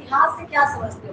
इतिहास से क्या समझते हो?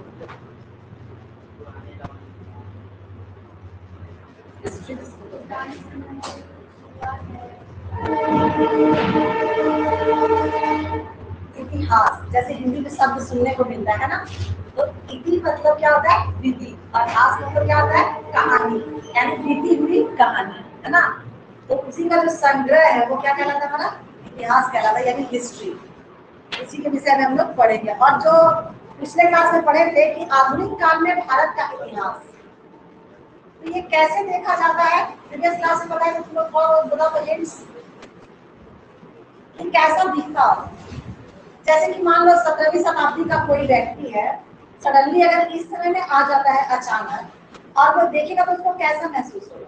इतिहास जैसे हिंदी में शब्द सुनने को मिलता है ना, तो इति मतलब क्या होता है? विधि, और हास मतलब क्या होता है? कहानी, यानी बीती हुई कहानी, है ना। तो उसी का जो संग्रह है वो क्या कहलाता है हमारा? इतिहास कहलाता है, यानी हिस्ट्री। इसी के विषय में हम लोग पढ़ेंगे। और जो पिछले क्लास में पढ़े थे कि आधुनिक काल में भारत का इतिहास, तो ये कैसे देखा जाता है? प्रीवियस क्लास में बताया तुम लोग को, बताओ तो हिंट्स कि कैसा दिखता हो। जैसे कि मान लो 17वीं शताब्दी का कोई व्यक्ति है, सडनली अगर इस समय में आ जाता है अचानक, और वो देखेगा तो उसको कैसा महसूस होगा?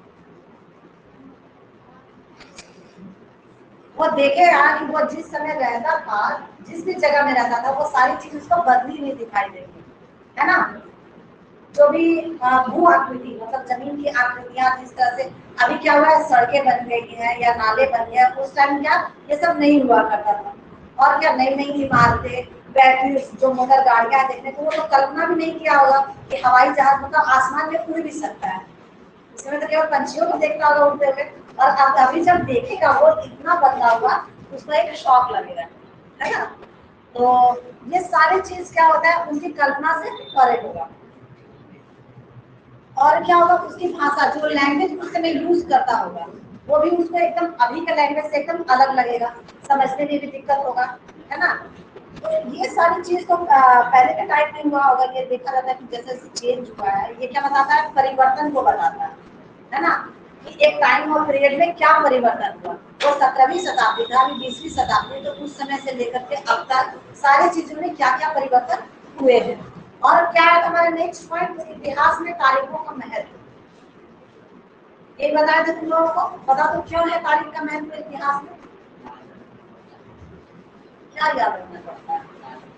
वो देखेगा कि वो जिस समय रहता था, जिस भी जगह में रहता था, वो सारी चीज उसको बदली हुई दिखाई देगी, है ना। जो भी भू आकृति मतलब जमीन की आकृतियां जिस तरह से अभी क्या हुआ है, सड़कें बन गई हैं या नाले बन गए, उस टाइम क्या ये सब नहीं हुआ करता था। और क्या नई नई इमारतें, बैटरी, जो मोटर गाड़ियां देखने को, वो तो कल्पना भी नहीं किया होगा कि हवाई जहाज मतलब आसमान में उड़ भी सकता है। इसमें तो केवल पंछियों को देखता होगा उड़ते हुए, और अब अभी जब देखेगा वो इतना बदला हुआ, उसको एक शॉक लगेगा, है ना। तो ये सारी चीज क्या होता है, उनकी कल्पना से परे होगा। और क्या होगा, उसकी भाषा, जो लैंग्वेज उस समय यूज करता होगा, वो भी उसको एकदम अभी का लैंग्वेज से एकदम अलग लगेगा, समझने में भी दिक्कत होगा, है ना। तो ये सारी चीज तो पहले के टाइम में हुआ होगा। ये देखा जाता है कि जैसे चेंज हुआ है, ये क्या बताता है? परिवर्तन को बताता है ना, कि एक टाइम और पीरियड में क्या परिवर्तन हुआ। वो 17वीं शताब्दी था, अभी 20वीं शताब्दी, तो उस समय से लेकर के अब तक सारी चीजों में क्या क्या परिवर्तन हुए हैं। और क्या है हमारे नेक्स्ट पॉइंट, इतिहास में तारीखों का महत्व। ये बताया था तुम लोगों को, बता दो क्यों है तारीख का महत्व इतिहास में? क्या याद रखना पड़ता है?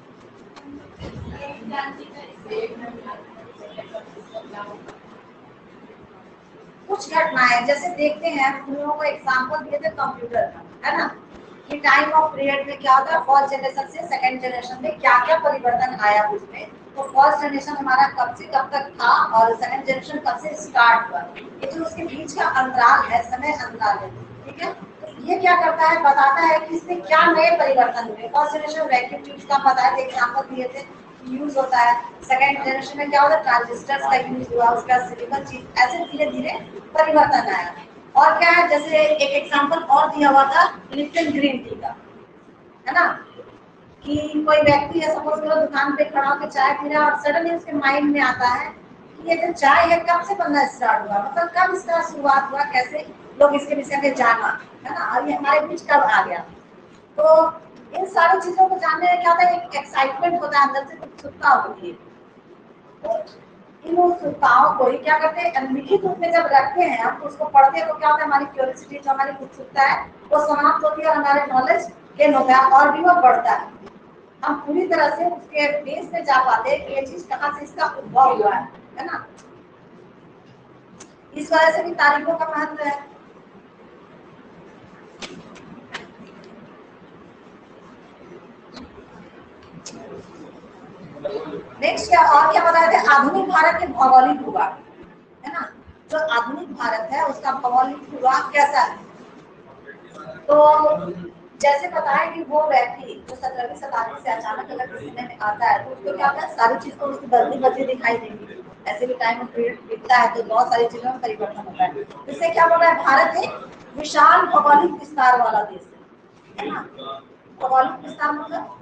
कुछ घटनाएं जैसे देखते हैं, तुम लोगों को एग्जाम्पल दिए थे कंप्यूटर का, है ना, कि टाइम ऑफ पीरियड में क्या होता है, फर्स्ट जनरेशन से सेकंड जनरेशन में क्या क्या परिवर्तन आया उसमें। तो फर्स्ट जनरेशन हमारा कब से कब तक था, और सेकंड जनरेशन कब से स्टार्ट हुआ, ये जो उसके बीच का अंतराल है, समय अंतराल है, ठीक है। तो ये क्या करता है, बताता है कि इसमें क्या नए परिवर्तन हुए। फर्स्ट जनरेशन वैक्यूम ट्यूब्स का बताया थे, एग्जाम्पल दिए थे, यूज होता है। सेकंड जनरेशन में क्या होता है, ट्रांजिस्टर्स का यूज हुआ, उसका सिलिकॉन चीज, ऐसे धीरे धीरे परिवर्तन आया। और क्या है, जैसे एक एग्जांपल और दिया हुआ था लिप्टन ग्रीन टी का, है ना, कि कोई व्यक्ति है, सपोज करो दुकान पे खड़ा होकर चाय पी रहा है, और सडनली उसके माइंड में आता है कि ये जो चाय है कब से बनना स्टार्ट हुआ, मतलब कब इसका शुरुआत हुआ, कैसे लोग इसके विषय में जाना, है ना, और ये हमारे बीच कब आ गया। तो इन सारी चीजों को जानने में क्या होता है, एक एक्साइटमेंट होता है, अंदर से उत्सुकता होती है। तो इन उत्सुकताओं को ही क्या करते हैं, लिखित रूप में जब रखते हैं हम, तो उसको पढ़ते हैं, तो क्या होता है, हमारी क्यूरियोसिटी, जो हमारी उत्सुकता है, वो समाप्त होती है, और हमारे नॉलेज गेन होता है, और भी वो बढ़ता है। हम पूरी तरह से उसके बेस में जा पाते हैं कि ये चीज कहाँ से इसका उद्भव हुआ है ना। इस वजह से भी तारीखों का महत्व है। नेक्स्ट क्या और क्या बताए थे, आधुनिक भारत के भौगोलिक भूभाग, है ना। जो आधुनिक भारत है उसका भौगोलिक भूभाग कैसा है? तो जैसे बताया कि वो व्यक्ति जो 17वीं शताब्दी से अचानक अगर किसी में आता है, तो उसको क्या होता है, सारी चीज तो उसकी बदली बदली दिखाई देगी। ऐसे भी टाइम पीरियड बीतता है तो बहुत सारी चीजों में परिवर्तन होता है। इससे क्या बोल रहा है, भारत एक विशाल भौगोलिक विस्तार वाला देश है ना। भौगोलिक विस्तार मतलब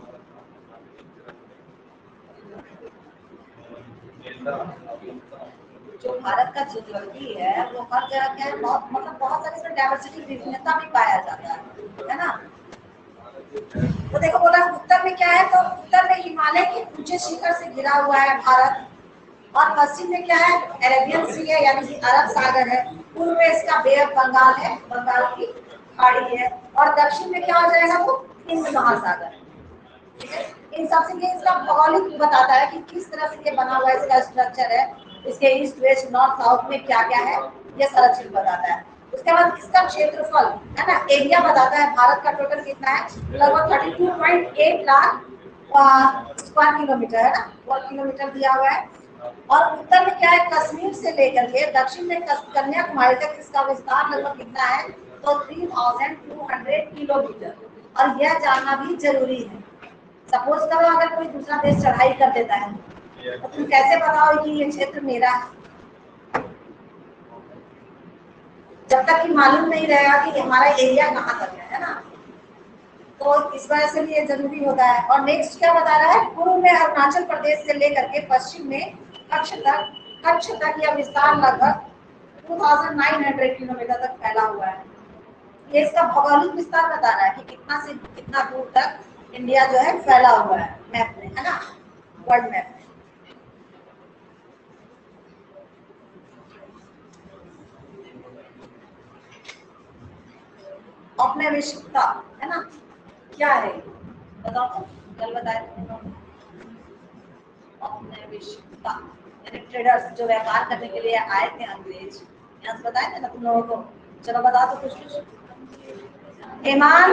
जो भारत का ज्योग्राफी है वो हर जगह क्या है, बहुत मतलब बहुत सारी इसमें डाइवर्सिटी, विभिन्नता भी पाया जाता है ना। तो देखो बोला उत्तर में क्या है, तो उत्तर में हिमालय के ऊंचे शिखर से घिरा हुआ है भारत, और पश्चिम में क्या है, अरेबियन सी है, यानी कि अरब सागर है। पूर्व में इसका बे ऑफ बंगाल है, बंगाल की खाड़ी है, और दक्षिण में क्या हो जाएगा, वो हिंद महासागर है। इन सबसे ये इसका भौगोलिक बताता है कि किस तरह से ये बना हुआ इसका स्ट्रक्चर है, इसके ईस्ट वेस्ट नॉर्थ साउथ में क्या क्या है, ये सारा चीज बताता है। उसके बाद इसका क्षेत्रफल, है ना, एरिया बताता है, भारत का टोटल कितना है, लगभग 32.8 लाख स्क्वायर किलोमीटर है ना, वर्ग किलोमीटर दिया हुआ है। और उत्तर में क्या है, कश्मीर से लेकर के दक्षिण में कन्याकुमारी तक इसका विस्तार लगभग कितना है, तो 3200 किलोमीटर। और यह जानना भी जरूरी है। सपोज करो अगर कोई दूसरा देश चढ़ाई कर देता है तो तुम कैसे बताओ कि ये क्षेत्र मेरा है, जब तक कि मालूम नहीं रहेगा कि हमारा एरिया कहाँ तक है ना। तो इस वजह से भी ये जरूरी होता है। और नेक्स्ट क्या बता रहा है, पूर्व में अरुणाचल प्रदेश से लेकर के पश्चिम में कच्छ तक यह विस्तार लगभग 2900 किलोमीटर तक फैला हुआ है। ये इसका भौगोलिक विस्तार बता रहा है कि कितना से कितना दूर तक इंडिया जो है फैला हुआ है मैप में, है ना, वर्ल्ड मैप में। औपनिवेशिकता है ना, क्या है बताओ तो, कल बताया था। औपनिवेशिकता यानी ट्रेडर्स जो व्यापार करने के लिए आए थे अंग्रेज, यहाँ से बताए थे ना तुम लोगों को। चलो बता दो कुछ। ईमान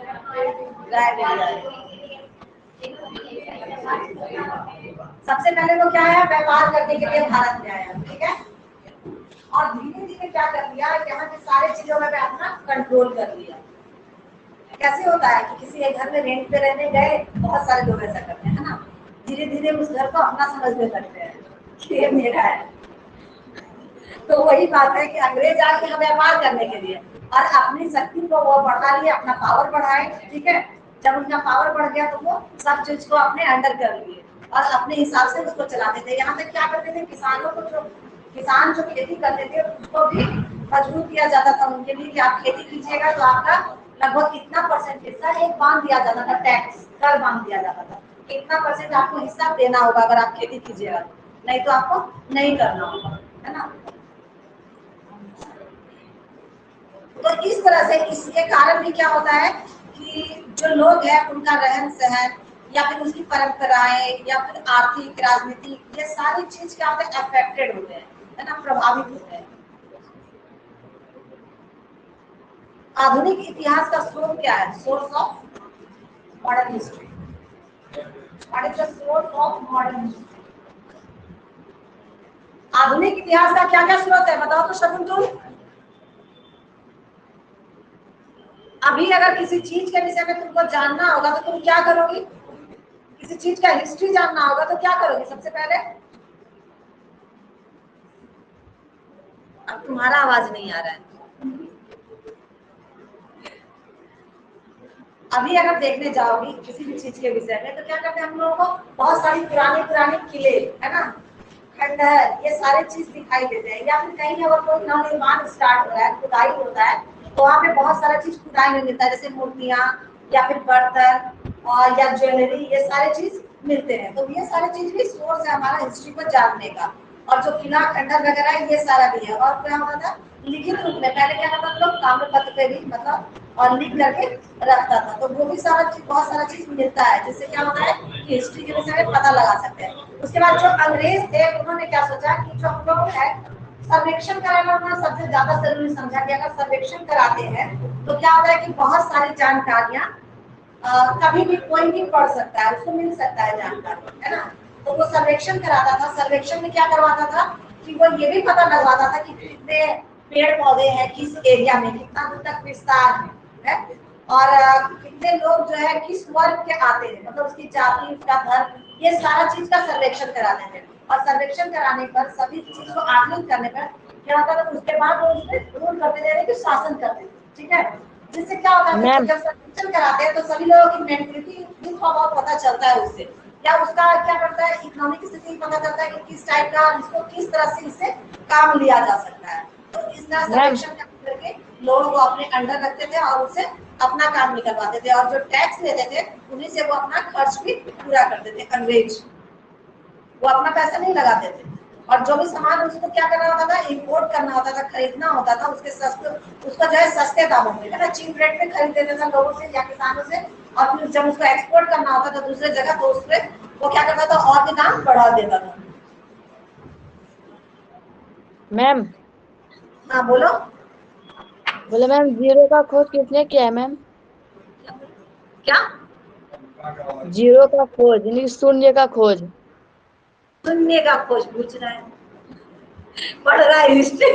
सबसे पहले वो क्या है, व्यापार करने के लिए भारत में आया, ठीक है। और धीरे धीरे क्या कर लिया, यहाँ के सारे चीजों में अपना कंट्रोल कर लिया। कैसे होता है कि किसी एक घर में रेंट पे रहने गए, बहुत सारे लोग ऐसा करते हैं ना, धीरे धीरे उस घर को अपना समझने लगते हैं कि ये मेरा है। तो वही बात है कि अंग्रेज आके हमें व्यापार करने के लिए और अपनी शक्ति को वो बढ़ा लिए, अपना पावर बढ़ाए, ठीक है। जब उनका पावर बढ़ गया तो वो सब चीज को अपने अंडर कर लिए और अपने हिसाब से उसको चलाते थे। यहाँ तक क्या करते थे, किसानों को किसान जो खेती करते थे उसको भी मजबूर किया जाता था उनके लिए कि आप खेती कीजिएगा तो आपका लगभग कितना परसेंटेज का एक बांध दिया जाता था, टैक्स कर बांध दिया जाता था, कितना परसेंट आपको हिस्सा देना होगा अगर आप खेती कीजिएगा, नहीं तो आपको नहीं करना होगा, है ना। तो इस तरह से इसके कारण भी क्या होता है कि जो लोग हैं उनका रहन सहन या फिर उसकी परंपराएं या फिर आर्थिक राजनीतिक ये सारी चीज क्या होते हैं, अफेक्टेड होते हैं, है ना, प्रभावित होते हैं। आधुनिक इतिहास का स्रोत क्या है, source of modern history. What is the source of modern history? आधुनिक इतिहास का क्या क्या स्रोत है बताओ तो शकुन तुम। अभी अगर किसी चीज के विषय में तुमको जानना होगा तो तुम क्या करोगी, किसी चीज का हिस्ट्री जानना होगा तो क्या करोगे सबसे पहले। अब तुम्हारा आवाज नहीं आ रहा है। अभी अगर देखने जाओगी किसी भी चीज के विषय में तो क्या करते हैं हम लोगों को, बहुत सारी पुराने पुराने किले, है ना, खंडहर, ये सारे चीज दिखाई देते हैं। या फिर कहीं अगर कोई नवनिर्माण स्टार्ट हो रहा है, खुदाई होता है, तो वहाँ पे बहुत सारा चीज खुदाई में मिलता है, जैसे मूर्तियां या फिर बर्तन और या ज्वेलरी, ये सारे चीज मिलते हैं। तो ये सारे चीज भी सोर्स है हमारा हिस्ट्री को जानने का। और जो किला खंडहर वगैरह है ये सारा भी है। और क्या होता था, लिखित रूप में पहले क्या होता था, लोग ताम्रपत्र पे भी मतलब और लिख करके रखता था, तो वो भी सारा चीज, बहुत सारा चीज मिलता है जिससे क्या होता है कि हिस्ट्री के विषय में पता लगा सकते हैं। उसके बाद जो अंग्रेज थे उन्होंने क्या सोचा कि जो हम लोग है सर्वेक्षण कराना उन्होंने सबसे ज्यादा जरूरी समझा कि अगर सर्वेक्षण कराते हैं तो क्या होता है कि बहुत सारी जानकारियां कभी भी कोई भी पढ़ सकता है, उसको मिल सकता है जानकारी, है ना। तो वो सर्वेक्षण कराता था। सर्वेक्षण में क्या करवाता था कि वो ये भी पता लगवाता था कि कितने पेड़ पौधे हैं किस एरिया में, कितना दूर तक विस्तार है और कितने लोग जो है किस वर्ग के आते हैं, मतलब उसकी जाति, उसका धर्म, ये सारा चीज का सर्वेक्षण कराते थे। और सर्वेक्षण कराने पर सभी चीज को आकलन करने पर क्या होता था, उसके बाद वो उसमें रूल करते थे कि शासन करते थे, ठीक है। जिससे क्या होता है मैम जब सर्वेक्षण कराते हैं तो सभी लोगों की मेंटलिटी भी थोड़ा बहुत पता चलता है उससे। क्या उसका क्या करता है, इकोनॉमिक स्थिति पता चलता है कि किस टाइप का इसको किस तरह से इससे काम लिया जा सकता है। तो इस तरह मैम सर्वेक्षण करके लोगों को अपने अंडर रखते थे और उससे अपना काम निकलवाते थे। और जो टैक्स लेते थे उन्हीं से वो अपना खर्च भी पूरा करते थे अंग्रेज, वो अपना पैसा नहीं लगाते थे। और जो भी सामान उसको क्या करना होता था, इंपोर्ट करना होता था, खरीदना होता था, उसके सस्ते, उसका जो है सस्ते दामों में, है ना, चीप रेट में खरीद लेते थे लोगों से या किसानों से। और फिर जब उसको एक्सपोर्ट करना होता था दूसरे जगह तो उसमें वो क्या करता था, और भी दाम बढ़ा देता था। मैम हाँ बोलो। बोले मैम जीरो का खोज किसने किया है मैम? क्या जीरो का खोज यानी शून्य का खोज। शून्य का खोज पूछ रहा है, पढ़ रहा है हिस्ट्री।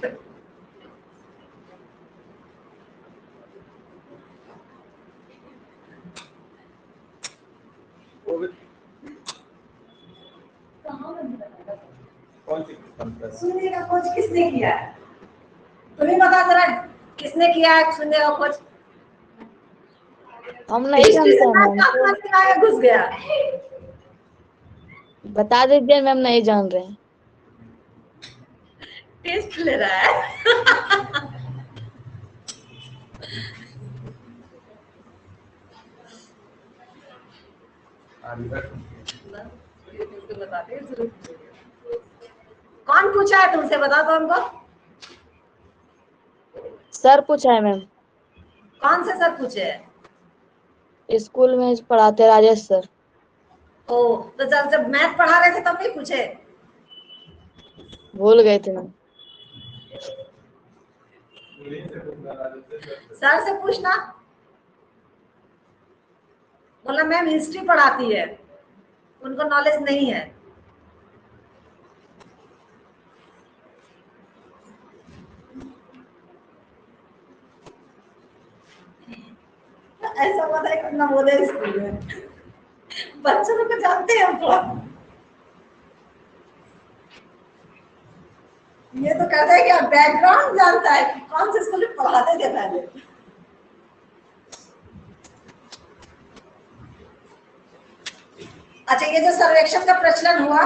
शून्य का खोज किसने किया है? तुम्हें बता जरा, किसने किया है शून्य का खोज? हम नहीं जानते हैं मैम, तो आया घुस गया। बता दीजिए मैम, नहीं जान रहे हैं। टेस्ट ले रहा है। कौन पूछा है तुमसे, बता दो हमको। सर पूछा है मैम, कौन से सर पूछे हैं? स्कूल में पढ़ाते राजेश सर। ओ, तो जब मैथ पढ़ा रहे थे तब नहीं पूछे? भूल गए थे मैम। सर से पूछना। बोला मैम हिस्ट्री पढ़ाती है, उनको नॉलेज नहीं है। ऐसा पता है कितना बोले स्कूल में, बच्चों को जानते हैं हम। ये तो कहता है कि बैकग्राउंड जानता है कि कौन से स्कूल में पढ़ाते थे पहले। अच्छा, ये जो सर्वेक्षण का प्रचलन हुआ,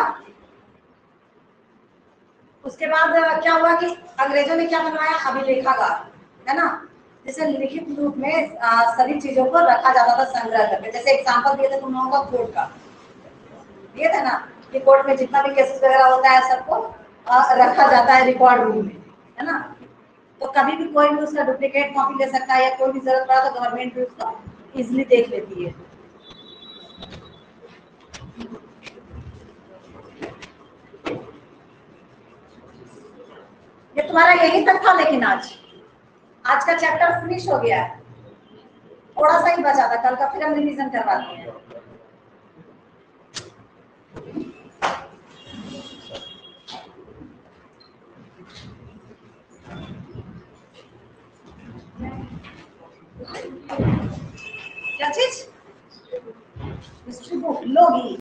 उसके बाद क्या हुआ कि अंग्रेजों ने क्या बनवाया, अभिलेखागार, है ना, जैसे लिखित रूप में सभी चीजों को रखा जाता था संग्रह करके। जैसे एग्जांपल दिए थे तुम लोगों का कोर्ट का, दिए थे ना कि कोर्ट में जितना भी केसेस वगैरह होता है सबको रखा जाता है रिकॉर्ड रूम में, है ना। तो कभी भी कोई भी उसका डुप्लीकेट कॉपी ले सकता है, या कोई भी जरूरत पड़ा तो गवर्नमेंट भी उसको इजिली देख लेती है। ये तुम्हारा यही तक था, लेकिन आज का चैप्टर फिनिश हो गया है। थोड़ा सा ही बचा था, कल का फिर हम रिवीजन करवाते हैं। क्या चीज? हिस्ट्री बुक लोगी।